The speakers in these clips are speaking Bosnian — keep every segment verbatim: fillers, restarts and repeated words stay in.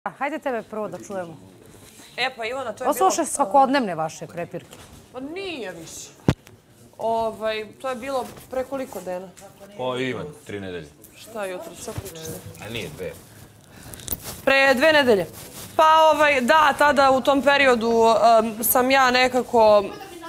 Hajde tebe prvo da čujemo. E pa Ivana, to je bilo... Ovo su svakodnevne vaše prepirke. Pa nije više. Ovaj, to je bilo pre koliko dana? Pa Ivan, tri nedelje. Šta je jutro, šta pričate? A nije dve. Pre dve nedelje. Pa ovaj, da, tada u tom periodu um, sam ja nekako...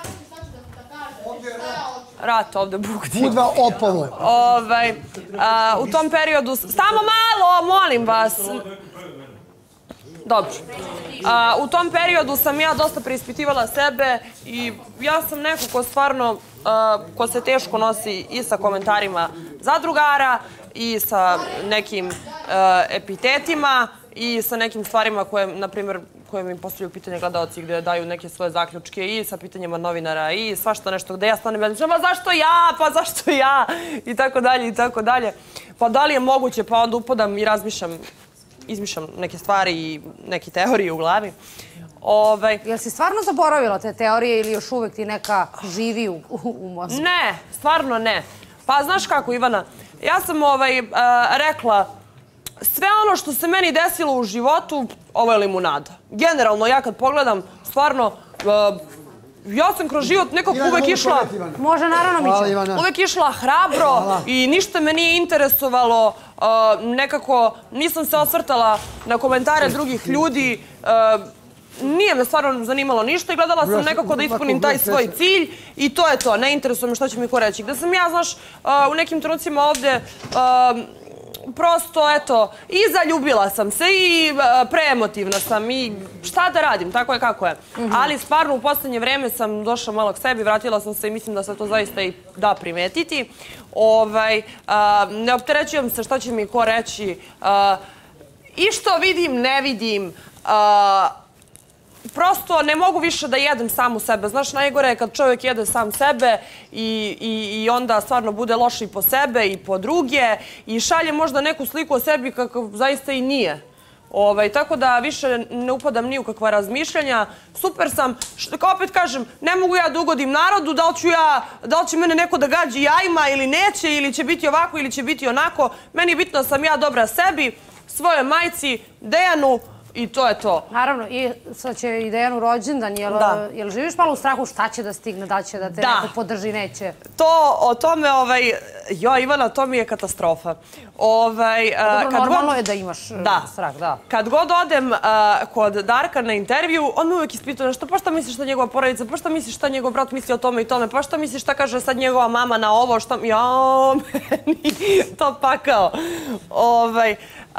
Rat ovde bukti. Budva opovo. Ovaj, a, u tom periodu... Samo malo, molim vas. Dobro. A, u tom periodu sam ja dosta preispitivala sebe i ja sam neko ko stvarno, a, ko se teško nosi i sa komentarima zadrugara i sa nekim a, epitetima i sa nekim stvarima koje, na primjer, koje mi postavljaju pitanje gledalci gde daju neke svoje zaključke i sa pitanjima novinara i svašta nešto gde ja stvarno ne znam, pa zašto ja, pa zašto ja i tako dalje i tako dalje. Pa da li je moguće, pa onda upadam i razmišljam, izmišljam neke stvari i neke teorije u glavi. Ovaj... Jel si stvarno zaboravila te teorije ili još uvek ti neka živi u, u, u mozgu? Ne, stvarno ne. Pa znaš kako, Ivana, ja sam ovaj, uh, rekla sve ono što se meni desilo u životu, ovo je limunada. Generalno, ja kad pogledam, stvarno, uh, ja sam kroz život nekako uvek išla... Može, naravno, Mića. Uvek išla hrabro i ništa me nije interesovalo. Uh, nekako nisam se osvrtala na komentare drugih ljudi. Uh, nije me stvarno zanimalo ništa i gledala sam nekako da ispunim taj svoj cilj i to je to. Ne interesuje me što će mi ko reći. Gde sam ja, znaš, uh, u nekim trenucima ovde... Uh, prosto, eto, i zaljubila sam se i preemotivna sam i šta da radim, tako je kako je. Ali stvarno u poslednje vreme sam došla malo k sebi, vratila sam se i mislim da se to zaista i da primetiti. Ovaj, ne opterećujem se šta će mi ko reći. I što vidim, ne vidim. Prosto ne mogu više da jedem sam u sebe. Znaš, najgore je kad čovjek jede sam sebe i, i, i onda stvarno bude loš i po sebe i po druge i šalje možda neku sliku o sebi kako zaista i nije. Ovaj, tako da više ne upadam ni u kakva razmišljanja. Super sam, što, opet kažem, ne mogu ja da ugodim narodu, da li ću ja, da li će mene neko da gađi jajima ili neće, ili će biti ovako ili će biti onako. Meni je bitno da sam ja dobra sebi, svojoj majci, Dejanu, i to je to. Naravno, i sad će i Dejanu rođendan. Jel, jel živiš malo u strahu šta će da stigne, da će da te da. neko podrži, neće? To, o tome, ovaj, jo, Ivana, to mi je katastrofa. Ovaj, Dobro, kad normalno god, je da imaš da. strah, da. Kad god odem uh, kod Darka na intervju, on me uvijek ispituje nešto, pa šta misliš šta njegova porodica, pa šta misliš šta njegov brat misli o tome i tome, pa šta misliš šta kaže sad njegova mama na ovo, šta... Ja, meni to pakao. Ovaj... Uh,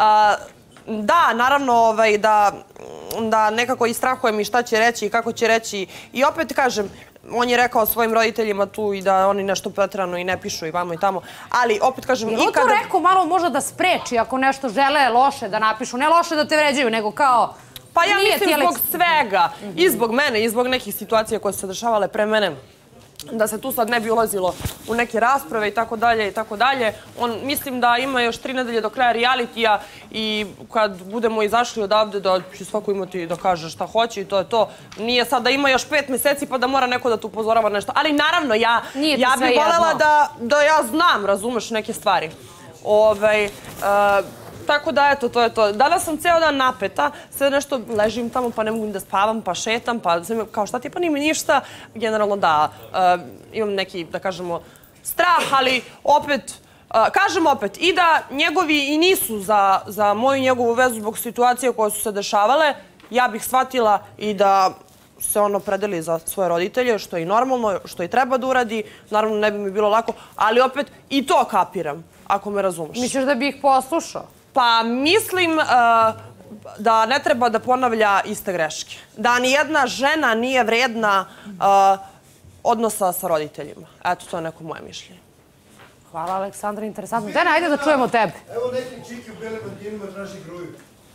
Da, naravno ovaj, da, da nekako i strahujem i šta će reći i kako će reći. I opet kažem, on je rekao svojim roditeljima tu i da oni nešto preterano i ne pišu i vamo i tamo. Ali opet kažem... Je li on to rekao malo možda da spreči ako nešto žele loše da napišu? Ne loše da te vređaju, nego kao... Pa ja mislim zbog svega. I zbog mene, i zbog nekih situacija koje su se dešavale pre mene. Da se tu sad ne bi ulazilo u neke rasprave i tako dalje i tako dalje. On, mislim da ima još tri nedelje do kraja realitija i kad budemo izašli odavde da će svako imati da kaže šta hoće i to je to. Nije sad da ima još pet meseci pa da mora neko da tu upozorava nešto. Ali naravno ja, ja bih voljela da, da ja znam, razumeš, neke stvari. Ovaj... Uh, Tako da, eto, to je to. Danas sam ceo dan napeta, sve nešto ležim tamo pa ne mogu da spavam, pa šetam, pa kao šta ti pa nima ništa. Generalno da, uh, imam neki, da kažemo, strah, ali opet, uh, kažem opet, i da njegovi i nisu za, za moju i njegovu vezu zbog situacije koje su se dešavale, ja bih shvatila i da se ono predeli za svoje roditelje, što je i normalno, što i treba da uradi. Naravno, ne bi mi bilo lako, ali opet i to kapiram, ako me razumeš. Misliš da bi ih poslušao? Pa mislim uh, da ne treba da ponavlja iste greške. Da nijedna žena nije vredna uh, odnosa sa roditeljima. Eto, to je neko moje mišljenje. Hvala, Aleksandra, interesantno. Dene, ajde da čujemo tebe. Evo neki čiki u bele bandinima traži gruju.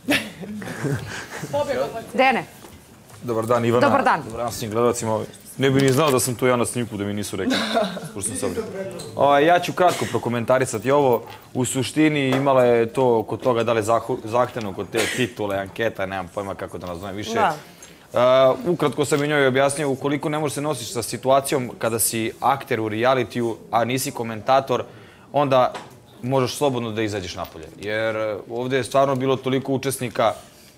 Dene. Dobar dan, Ivana. Dobar dan. Dobar dan svim gledalcima. Ne bi ni znao da sam tu ja na snimku, da mi nisu rekli. O, ja ću kratko prokomentarisati ovo. U suštini imala je to kod toga da li zahtevno kod te titule, anketa, nemam pojma kako da nazovem više. Da. Uh, ukratko sam i njoj objasnio, ukoliko ne možeš se nosiš sa situacijom kada si akter u realitiju, a nisi komentator, onda možeš slobodno da izađeš napolje. Jer ovdje je stvarno bilo toliko učesnika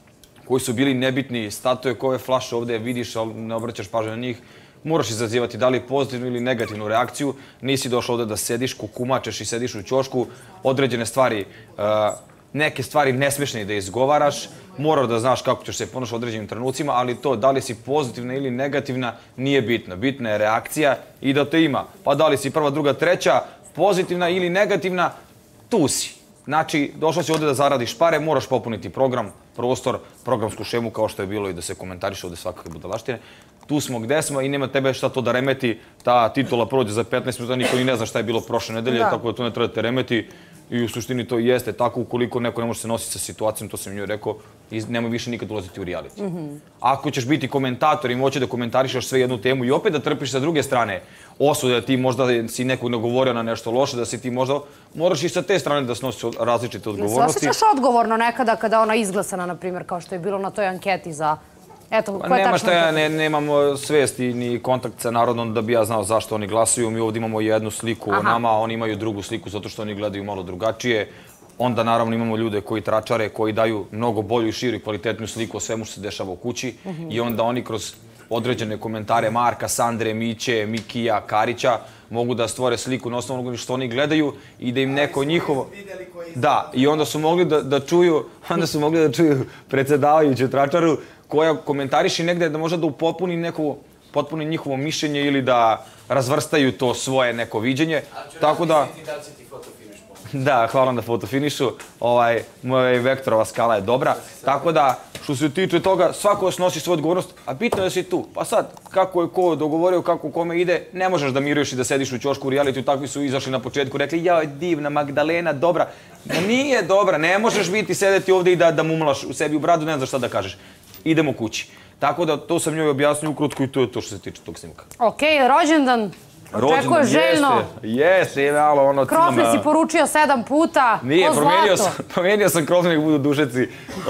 koji su bili nebitni, statue koje flaše ovde vidiš, ali ne obraćaš pažnju na njih, moraš izazivati da li pozitivnu ili negativnu reakciju. Nisi došao ovde da sediš, kukumačeš i sediš u ćošku, određene stvari, neke stvari nesmešne da izgovaraš, moraš da znaš kako ćeš se ponašati u određenim trenucima, ali to da li si pozitivna ili negativna nije bitno. Bitna je reakcija i da te ima. Pa da li si prva, druga, treća, pozitivna ili negativna, tu si. Znači, došla si ovde da zaradiš pare, moraš popuniti program, prostor, programsku šemu kao što je bilo i da se komentariše ovde svakakve budalaštine. Tu smo gde smo i nema tebe šta to da remeti. Ta titula prođe za petnaest minuta, niko ni ne zna šta je bilo prošle nedelje, tako da to ne treba da te remeti. I u suštini to jeste tako, ukoliko neko ne može se nositi sa situacijom, to sam njoj rekao, nemoj više nikad ulaziti u reality. Ako ćeš biti komentator i moći da komentarišeš sve jednu temu i opet da trpiš sa druge strane osude, da ti možda si nekog nagovorio na nešto loše, da si ti možda, moraš i sa te strane da snosiš različite odgovornosti. Se osjećaš odgovorno nekada kada ona izglasana, na primjer, kao što je bilo na toj anketi za... Nema šta, ja nemamo svesti ni kontakt sa narodom da bi ja znao zašto oni glasuju. Mi ovdje imamo jednu sliku o nama, a oni imaju drugu sliku zato što oni gledaju malo drugačije. Onda naravno imamo ljude koji tračare, koji daju mnogo bolju i širu i kvalitetnu sliku o svemu što se dešava u kući. I onda oni kroz određene komentare Marka, Sandre, Miće, Mikija, Karića mogu da stvore sliku na osnovu onoga što oni gledaju i da im neko njihovo... Da, i onda su mogli da čuju, onda su mogli da čuju predsjedavajuću tračaru koja komentariši negde da može da upotpuni neko, potpuni njihovo mišljenje ili da razvrstaju to svoje neko viđenje. Tako da... Da, hvala na fotofinišu. Moja vektorova skala je dobra. Tako da, što se tiče toga, svako snosi svoju odgovornost, a bitno je da si tu. Pa sad, kako je ko dogovorio, kako kome ide, ne možeš da miruješ i da sediš u ćošku u realitiju. Takvi su izašli na početku, rekli, jao, divna, Magdalena, dobra. Nije dobra, ne možeš biti sedeti ovde i da mumlaš u sebi u bradu, ne znaš šta da kažeš. Idemo kući. Tako da, to sam njoj objasnio ukratko i to je to što se tiče tog snimka. Okej, rođendan. Očekuje željno. Jeste, je malo ono... Krofne si poručio sedam puta. Nije, promenio sam krofne nek budu dušeci.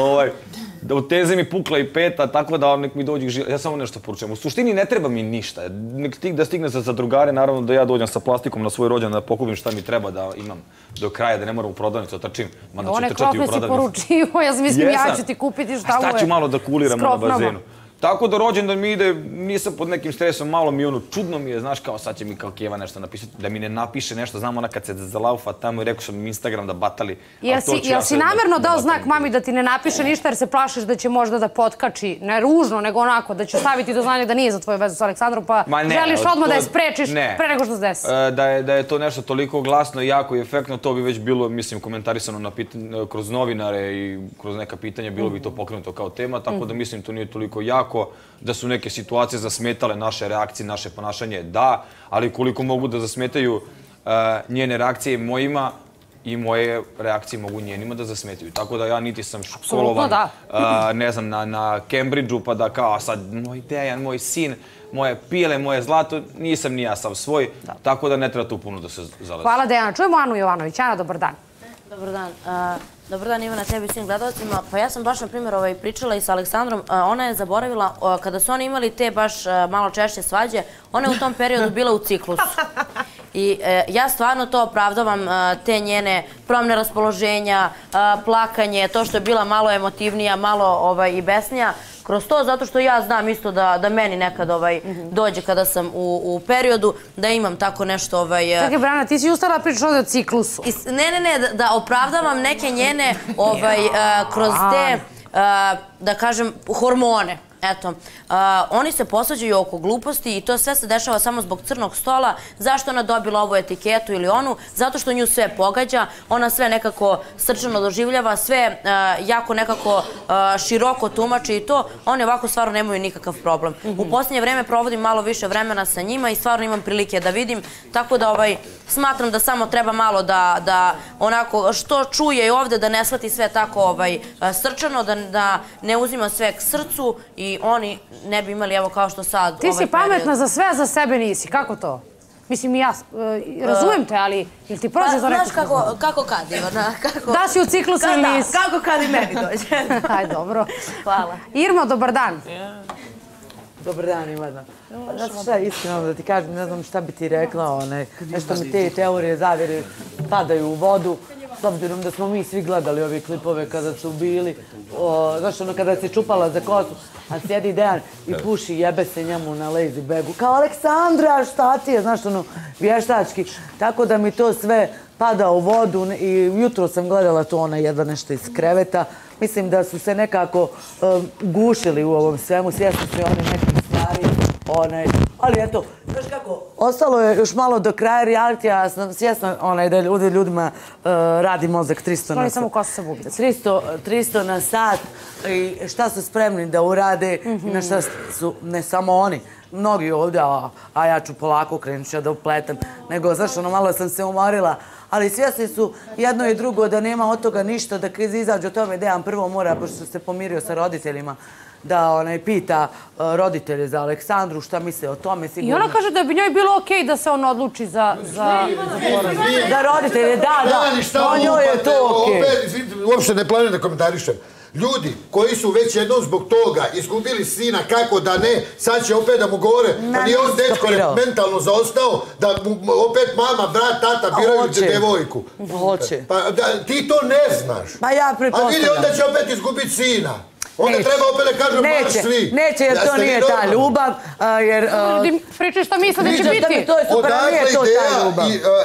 U teze mi pukla i peta, tako da nek mi dođe žila. Ja samo nešto poručujem. U suštini ne treba mi ništa. Nek da stigne za drugare, naravno da ja dođem sa plastikom na svoj rođendan da pokupim šta mi treba da imam do kraja, da ne moram u prodavnicu da trčim. One krofne si poručio, ja mislim ja ću ti kupiti šta uve. Šta ću malo da kuliramo na bazenu. Tako da rođendan mi ide, nisam pod nekim stresom, malo mi ono, čudno mi je, znaš, kao sad će mi kao Keva nešto napisati, da mi ne napiše nešto, znam ona kad se zalaufa tamo i rekao sam im Instagram da batali. Jel si namjerno dao znak mami da ti ne napiše ništa jer se plašiš da će možda da potkači, ne ružno, nego onako, da će staviti do znanja da nije za tvoju vezu s Aleksandrom, pa želiš odmah da je sprečiš pre nego što se desi? Da je to nešto toliko glasno i jako i efektno, to bi već bilo, mislim, komentarisano kroz novinare i kroz neka pitanja, bilo bi to pokrenuto kao tema, tako da mislim to nije toliko jako. Da su neke situacije zasmetale naše reakcije, naše ponašanje, da, ali koliko mogu da zasmetaju njene reakcije mojima i moje reakcije mogu njenima da zasmetaju. Tako da ja niti sam školovan, ne znam, na Cambridgeu pa da kao sad moj Dejan, moj sin, moje pile, moje zlato, nisam ni ja sam svoj, tako da ne treba tu puno da se zalazi. Hvala Dejana. Čujemo Anu Jovanović. Ana, dobar dan. Dobar dan. Dobar dan Ivana, tebi i svim gledalcima. Pa ja sam baš, na primjer, pričala i sa Aleksandrom. Ona je zaboravila, kada su oni imali te baš malo češće svađe, ona je u tom periodu bila u ciklusu. I ja stvarno to opravdavam, te njene promjene raspoloženja, plakanje, to što je bila malo emotivnija, malo i besnija. Kroz to, zato što ja znam isto da meni nekad dođe kada sam u periodu, da imam tako nešto... Čekaj, Brana, ti si ustala da pričaš ovdje o ciklusu. Ne, ne, ne, da opravdavam neke njene kroz te, da kažem, hormone. Eto, oni se posvađaju oko gluposti i to sve se dešava samo zbog crnog stola. Zašto ona dobila ovu etiketu ili onu? Zato što nju sve pogađa, ona sve nekako srčano doživljava, sve jako nekako široko tumači i to. Oni ovako stvarno nemaju nikakav problem. U posljednje vreme provodim malo više vremena sa njima i stvarno imam prilike da vidim, tako da smatram da samo treba malo da onako što čuje i ovde da ne shvati sve tako srčano, da ne uzima sve k srcu i oni ne bi imali, evo kao što sad... Ti si pametna za sve, a za sebe nisi. Kako to? Mislim, ja razumijem te, ali ili ti prođe za neko... Znaš kako kad, Ivana? Da si u ciklusu ili nisi? Kako kad i meni dođe. Ajde, dobro. Hvala. Irmo, dobar dan. Dobar dan, Ivana. Znaš šta, iskreno da ti kažem, ne znam šta bi ti rekla, nešto mi te teorije zavire padaju u vodu. s obzirom da smo mi svi gledali ove klipove kada su bili, znaš ono kada se čupala za kosu, a sjedi Dejan i puši jebe se njemu na lazy bagu. Kao Aleksandra, šta ti je, znaš ono, vještački. Tako da mi to sve pada u vodu i jutro sam gledala to ona jedva nešto iz kreveta. Mislim da su se nekako gušili u ovom svemu, svjesni su oni nekih stvari. Ali eto, znaš kako, ostalo je još malo do kraja reality, ja sam svjesna da ljudima radi mozak tristo na sat. tristo na sat i šta su spremni da urade i na šta su, ne samo oni, mnogi ovdje, a ja ću polako krenut ću da upletam, nego znaš ono malo sam se umorila, ali svjesni su jedno i drugo da nema od toga ništa, da kad izađu o tome Dejan prvo mora, pošto se pomirio sa roditeljima, da pita roditelje za Aleksandru šta misle o tome. I ona kaže da bi njoj bilo okej da se on odluči za porazum. Da roditelje, da, da, o njoj je to okej. Uopšte ne planiram da komentarišem. Ljudi koji su već jednom zbog toga izgubili sina, kako da ne, sad će opet da mu govore, pa nije on dečko mentalno zaostao, da mu opet mama, brat, tata biraju devojku. Hoće. Pa ti to ne znaš. Pa ja pretpostavljam. A vidi onda će opet izgubiti sina. Onda treba opet da kažem baš svi. Neće, jer to nije ta ljubav, jer... Pričaj šta misle da će biti. To je super, a nije to ta ljubav.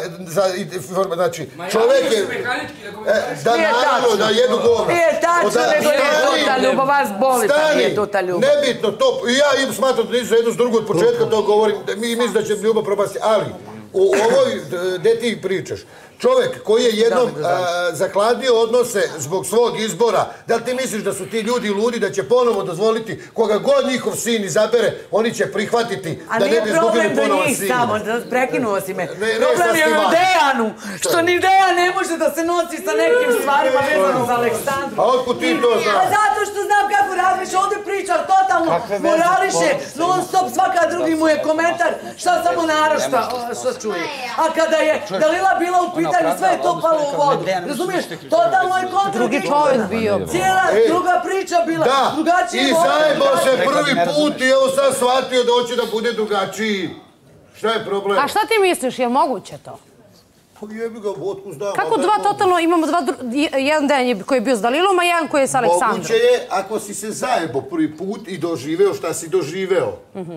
Znači, čovjek je... Da naravno, da jedu govna. Nije tačno, nego nije to ta ljubav, vas boli pa nije to ta ljubav. Nebitno to, i ja im smatram da nisu jedno s drugo od početka, to govorim, mi mislim da će ljubav propasti, ali u ovoj, gde ti pričaš, čovjek koji je jednom zakladio odnose zbog svog izbora, da li ti misliš da su ti ljudi ludi da će ponovo dozvoliti koga god njihov sin izabere, oni će prihvatiti da ne bi izgubili ponovo sina. A nije problem do njih samo, prekinuo si me. Problem je u Dejanu, što ni Dejan ne može da se nosi sa nekim stvarima vezano za Aleksandru. A otkud ti to znaš? A zato što znam kako razmišlja, ovdje priča totalno morališe, non stop, svaka drugi mu je komentar, šta samo narašta, što čuje. A kada je Dalila bila u pitanju, sve je to palo u vodu. Razumiješ? Totalno je kontradiktorno. Drugi čovjek bio. Cijela druga priča bila. Drugačije i zajebao se prvi put i evo sad shvatio da hoće da bude drugačiji. Šta je problem? A šta ti misliš, je li moguće to? Pa jebi ga, vodku znam. Kako dva totalno, imamo dva, jedan dan koji je bio s Dalilom, a jedan koji je s Aleksandrom. Moguće je ako si se zajebao prvi put i doživeo šta si doživeo.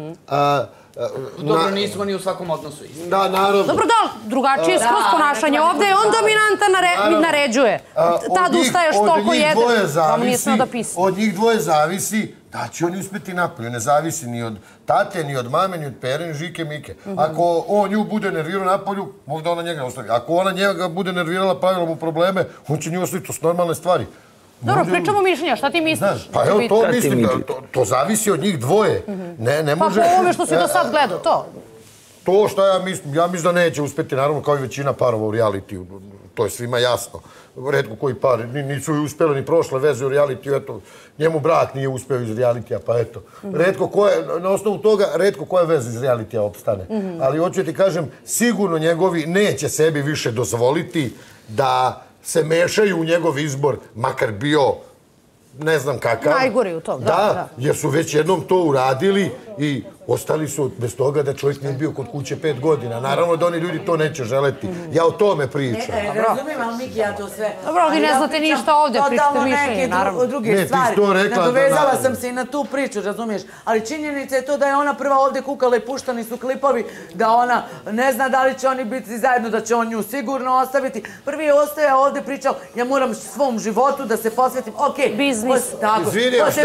Dobro, nismo ni u svakom odnosu isti. Da, naravno. Dobro, da, drugačije je skroz ponašanje. Ovdje je on dominantan, naređuje. Tad ustaješ toliko jede, vam nije smeo da pisi. Od njih dvoje zavisi da će oni uspjeti napolju. Ne zavisi ni od tate, ni od mame, ni od pere, ni žike, mike. Ako on nju bude nervirao napolju, možda ona njega ostavi. Ako ona njega bude nervirala, pravila mu probleme, on će nju ostaviti. To su normalne stvari. Dobro, pričamo mišljenja, šta ti misliš? Pa evo, to mislim, to zavisi od njih dvoje. Ne može... Pa po ovome što si do sad gledao, to? To što ja mislim, ja mislim da neće uspjeti, naravno, kao i većina parova u realitiju. To je svima jasno. Redko koji par, nisu uspjeli ni prošle veze u realitiju, eto, njemu brak nije uspio iz realitija, pa eto. Redko koje, na osnovu toga, redko koje veze iz realitija opstane. Ali hoću ti kažem, sigurno njegovi neće sebi više dozvoliti da se mešaju u njegov izbor, makar bio ne znam kakav. Najgori u tom, da. Da, jer su već jednom to uradili i ostali su bez toga da čovjek nije bio kod kuće pet godina. Naravno da oni ljudi to neće želeti. Ja o tome pričam. Ne, razumijem, ali Miki, ja to sve... Dobro, vi ne znate ništa ovdje, pričate mišljenje, naravno. Totalno neke druge stvari. Nadovezala sam se i na tu priču, razumiješ. Ali činjenica je to da je ona prva ovdje kukala i puštani su klipovi, da ona ne zna da li će oni biti zajedno, da će on nju sigurno ostaviti. Prvi je ostajao ovdje pričao, ja moram svom životu da se posvetim. Okej, biznis. Izvini, a šta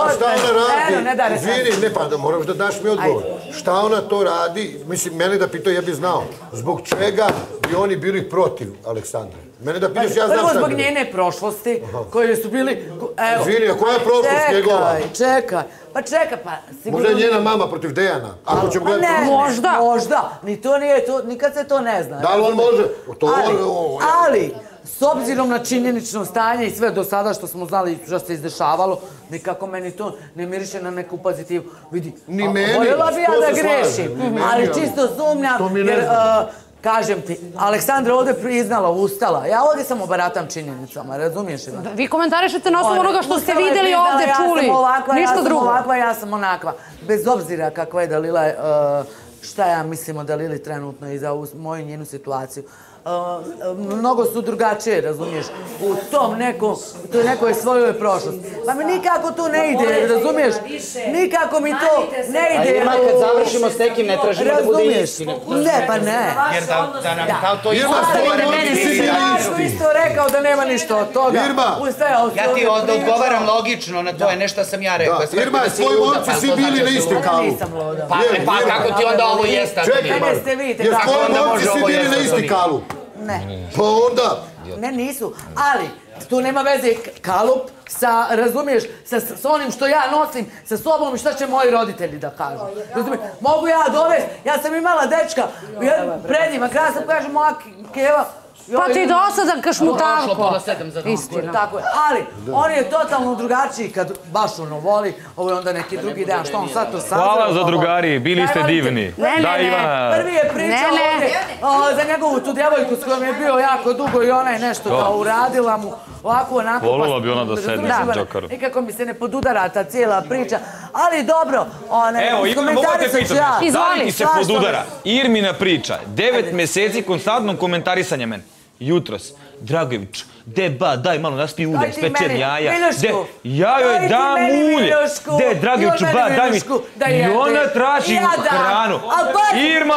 ona radi? Izvini, ne pa, moraš da daš mi odgovor. Šta ona to radi? Mislim, mene da pitao, ja bih znao. Zbog čega bi oni bili protiv Aleksandre? Mene da pitaš, ja znam šta bi. Prvo zbog njene prošlosti, koje su bili... Izvini, a koja je prošlost njegova? Čekaj, čekaj. Pa čekaj, pa sigurno... Možda je njena mama protiv Dejana. Ako ćemo gledati... Možda. Možda. Ni to nije, nikad se to ne zna. Da li on može? Ali... S obzirom na činjenično stanje i sve do sada što smo znali što se izdešavalo, nikako meni to ne miriše na neku pozitivu. Vidi, voljela bi ja da grešim, ali čisto sumnjam, jer, kažem ti, Aleksandra ovdje priznala, ustala. Ja ovdje samo baratam činjenicama, razumiješ li? Vi komentarišete na osnovu onoga što ste vidjeli ovdje, čuli, ništa drugo. Ja sam ovakva, ja sam onakva. Bez obzira kakva je Dalila, šta ja mislim o Dalili trenutno i za moju njenu situaciju. mnogo su drugačije, razumiješ, u tom nekom, toj nekoj svojoj prošlosti. Pa mi nikako to ne ide, razumiješ? Nikako mi to ne ide. Irma, kad završimo s nekim, ne tražimo da bude istine. Ne, pa ne. Jer da nam kao to Irma, tvoj momci svi bili isti. Isto rekao da nema ništa od toga. Irma. Ja ti odgovaram logično na to, je nešto sam ja rekao. Irma, tvoj momci svi bili na isti kalu. Pa kako ti onda ovo jeste? Čekaj, jer tvoj momci svi bili na isti kalu. Ne. Pa onda... Ne, nisu, ali tu nema veze kalup sa, razumiješ, sa, sa onim što ja nosim sa sobom i šta će moji roditelji da kažu. Razumiješ, mogu ja dovesti, ja sam imala dečka, predima, krasa, kaže moja keva, pa ti dosadan kašmutanko. Istina. Tako je, ali on je totalno drugačiji kad baš ono voli, ovo je onda neki drugi dan, što on sad to sazra. Hvala za drugari, bili ste divni. Ne, ne, ne. Prvi je pričao ovdje za njegovu tu djevojku s kojom je bio jako dugo i ona je nešto kao uradila mu, ovako onako. Volila bi ona da sedne sa Džokarom. Nikako mi se ne podudara ta cijela priča, ali dobro. Evo, Irma, mogu te pitati, da li ti se podudara Irmina priča, devet mjeseci konstantno komentarisanje mene. Jutros, Dragović, de ba, daj malo naspi ulje, spečem jaja. Ja joj dam ulje. De, Dragoviću, ba, daj mi. I ona traži hranu. Irma,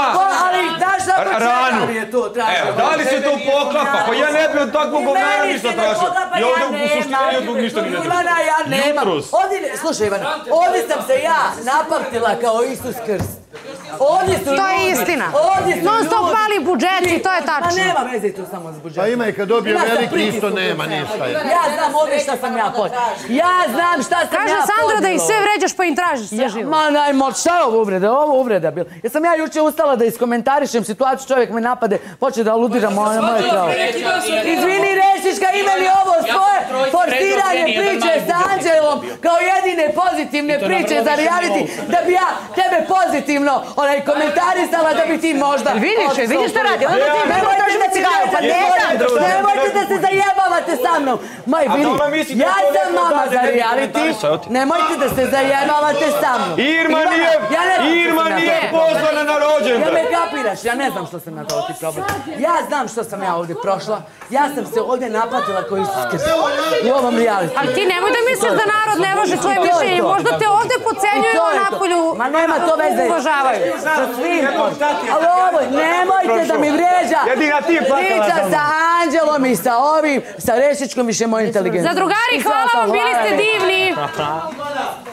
ranu. Evo, da li se to poklapa? Pa ja ne bi od takvog govnara ništa tražio. I ovdje u suštini od drugog ništa mi ne tražio. Ivana, ja nemam. Slušaj, Ivana, ovdje sam se ja napamtila kao Isus Krst. To je istina. Non stop mali budžeti, to je tačno. Pa nema veze tu samo s budžetom. Pa ima i kad dobije veliki isto nema ništa. Ja znam ovdje šta sam ja počela. Ja znam šta sam ja Kaže Sandra da ih sve vređaš pa im tražiš sve živo. Ma najmo, šta je ovo uvreda? Ovo uvreda bila. Jer sam ja juče ustala da iskomentarišem situaciju, čovjek me napade, poče da aludira moje pravo. Izvini Rešiška, ima li ovo svoje forsiranje priče s Anđelom kao jedine pozitivne priče za reality, da bi ja tebe pozitivno onaj komentarisala da bi ti možda... Vidiš, vidiš šta radi, onda ti nemojte da cigaru, pa ne nemojte da se zajebavate sa mnom. Maj, vidi, ja sam mama za reality, nemojte da se zajebavate sa mnom. Irma nije, Irma nije poslana na rođendan. Ja me kapiraš, ja ne znam što sam ja to ti problem. Ja znam što sam ja ovdje prošla, ja sam se ovdje napatila koji su skrši u ovom reality. Ali ti nemoj da misliš da narod ne može tvoje mišljenje, možda te ovdje pocenjuju, a napolju uvažavaju. Sa svim, ali ovo, nemojte da mi vređa. Priča sa Anđelom i sa ovim, sa Rešičkom više moj inteligencija. Za drugari, hvala vam, bili ste divni.